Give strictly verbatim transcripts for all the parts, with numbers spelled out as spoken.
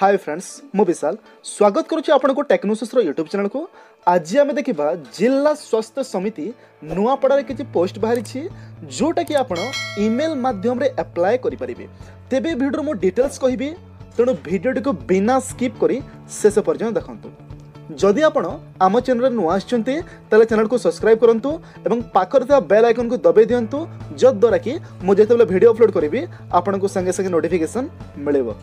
Hi friends मु विशाल स्वागत करुच्ची आपण को टेक्नोसिस यूट्यूब चैनल को। आज आम देखा जिला स्वास्थ्य समिति नुआपड़ा किसी पोस्ट बाहरी जोटा कि आप इमेल माध्यम रे अप्लाई करें। तेबे भिडियो मु डिटेल्स कहबी तेणु भिडियो को बिना स्किप करी शेष पर्यंत देखंतु। जदि आपण आम चैनल नुआ आछंती ताले चैनल को सब्सक्राइब करंतु एवं पाखर था बेल आइकन को दबाई दियंतु जद्वारा कि मु जेतेबेले वीडियो अपलोड करिवि आपण को संगे संगे नोटिफिकेशन मिलिबो।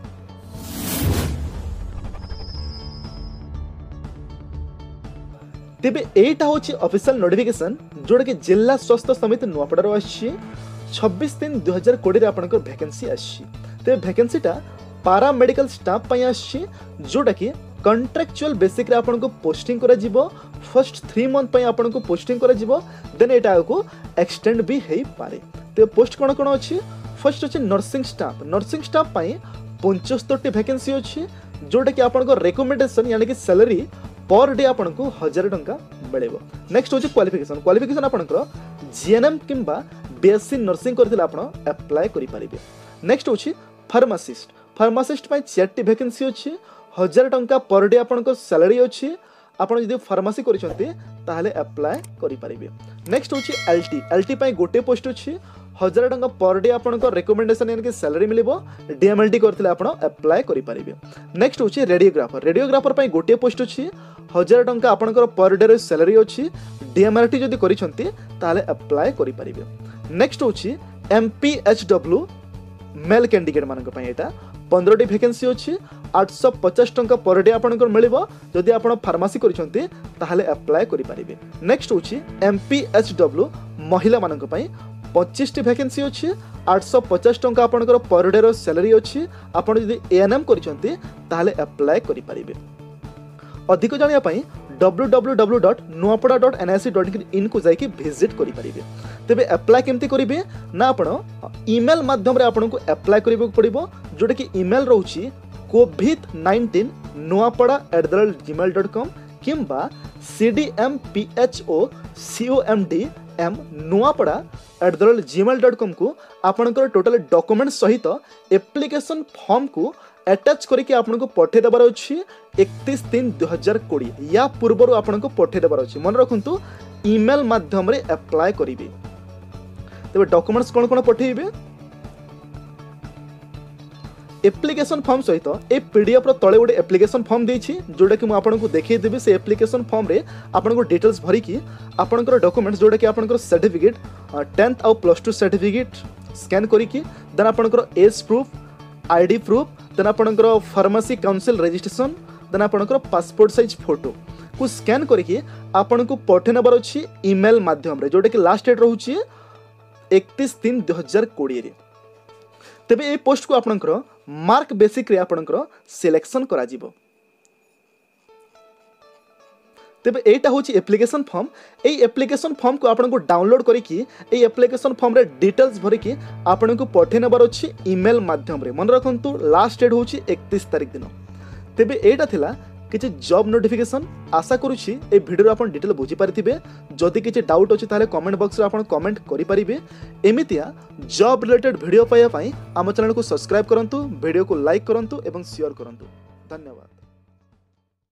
तेबे एटा होची ऑफिशियल नोटिफिकेशन जोड़ा कि जिला स्वास्थ्य समिति नुआपड़ा आसी छब्बीस तीन दुई हजार कोड़े आपंकर वैकेंसी आसी। तेबे वैकेंसीटा पारा मेडिकल स्टाफ पाई आसी जोटा कि कॉन्ट्रैक्चुअल बेसिक रे आपन को पोस्टिंग करा जिवो। फर्स्ट थ्री मंथ पाई आपन को पोस्टिंग करा जिवो देन एटा को एक्सटेंड भी हेई पारे। तेबे पोस्ट कोन कोन अछि फर्स्ट अछि नर्सिंग स्टाफ। नर्सिंग स्टाफ पाई पचहत्तर टी वैकेंसी अछि जोटा कि आपन को रिकमेंडेशन यानी कि सैलरी पर डे आपन को हजार टंका मिलेबो। नेक्स्ट होची क्वालिफिकेशन। क्वालिफिकेशन आपनकर जीएनएम किंबा बीएससी नर्सिंग करथिले आपन अप्लाई करि परिबे। नेक्स्ट होची फार्मासिस्ट। फार्मासिस्ट पाई चार टी वैकेंसी अछि हजार टंका पर डे आपन को सैलरी अछि। आपन जदि फार्मेसी करिसंती ताहले अप्लाई करि परिबे। नेक्स्ट होची एलटी। एलटी पाई गोटे पोस्ट अछि हजार टंका पर डे आपन को रिकमेंडेशन यानी कि सैलरी मिलिबो। डीएमएलटी करथिले आपन अप्लाई करि परिबे। नेक्स्ट होची रेडियोग्राफर। रेडियोग्राफर पाई गोटे पोस्ट अछि हजार टंका आपनकर पर डे रे सैलरी अछि। डीएमएलटी जदि करिसंती ताहले अप्लाई करि परिबे। नेक्स्ट होची एमपीएचडब्ल्यू मेल कैंडिडेट मानक पई एटा पंद्रह टी वैकेंसी अछि आठ सौ पचास टंका पर डे आपनकर मिलिबो। जदि आपण फार्मेसी करिसंती ताहले अप्लाई करि परिबे। नेक्स्ट होची एमपीएचडब्ल्यू महिला मानक पई पच्चीस टी वैकेंसी अछि आठ सौ पचास टंका आपनकर पर डे रो सैलरी अछि। आपण जदि एएनएम करिसंती ताहले अप्लाई करि परिबे। अधिक जानिया पई W W W dot Nuapada dot N I C dot in को जाइए विजिट करि परिबे। तेबे अप्लाई केमती करिवे ना आपण ईमेल माध्यम रे आपण को अप्लाई करिबो पड़िबो जोटा कि ईमेल रहउची covid nineteen Nuapada at the rate Gmail dot com किंबा CDMPHO COMD M Nuapada at the rate Gmail dot com को आपनकर टोटल डॉक्यूमेंट सहित एप्लिकेशन फॉर्म को अटैच करके आपन को पठे देबार अछि इकतीस तीन दो हज़ार बीस। या पूर्व आपन को पठे देबार अछि मन रखंतु ईमेल माध्यम रे अप्लाई करिवे। तबे डॉक्यूमेंट्स कोन कोन पठेइबे एप्लिकेशन फॉर्म सहित ए पीडीएफ रो तळे गोटे एप्लिकेशन फॉर्म देछि जोटा कि मु आपन को देखै देबी। से एप्लिकेशन फॉर्म रे आपन को डिटेल्स भरि कि आपन को डॉक्यूमेंट्स जोटा कि आपन को सर्टिफिकेट टेंथ और प्लस टू सर्टिफिकेट स्कैन करि कि देन आपन को age proof ID proof then आपनकर फार्मेसी काउंसिल रजिस्ट्रेशन देन आपनकर पासपोर्ट साइज फोटो को स्कैन करके आपन को पठे नबर अछि ईमेल माध्यम रे जोटा कि लास्ट डेट रहउछि इकतीस तीन दो हज़ार बीस रे। तबे ए पोस्ट को आपनकर मार्क बेसिक रे आपनकर सिलेक्शन करा जिवो। तेबे एटा होची एप्लिकेशन फॉर्म। ए एप्लिकेशन फॉर्म को आपन को डाउनलोड करिकि ए एप्लिकेशन फॉर्म रे डिटेल्स भरिकि आपन को पठे नबर अछि ईमेल माध्यम रे। मन रखंतु लास्ट डेट होची इकतीस तारिख दिन। तेबे एटा थिला किछि जॉब नोटिफिकेशन। आशा करूछि ए वीडियो आपन डिटेल बुझी पारिथिबे। जदि किछि डाउट अछि ताले कमेंट बॉक्स रे आपन कमेंट करि परिबे। एमितिया जॉब रिलेटेड वीडियो पाया पई आम चैनल को सब्सक्राइब करंतु, वीडियो को लाइक करंतु एवं शेयर करंतु। धन्यवाद।